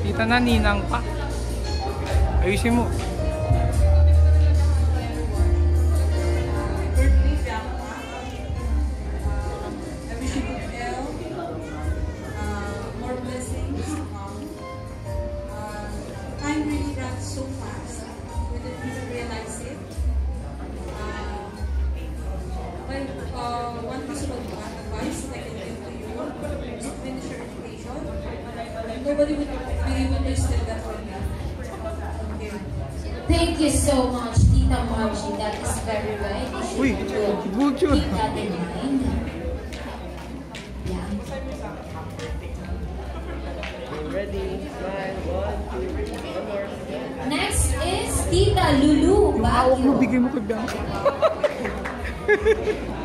Kita na, ninang pa. Ayusin mo. Time really runs so fast. We didn't even realize it. One piece of advice that I can give to you is to finish your education. Nobody would be able to steal that from you. Okay. Thank you so much, Tita Margie. That is very right. Uy, good yun. Keep that in mind. Yeah. Ready? Smile. 1, 2, 3. One more. Next is Tita Lulu. Yung hawak mo, bigay mo kay Bianca.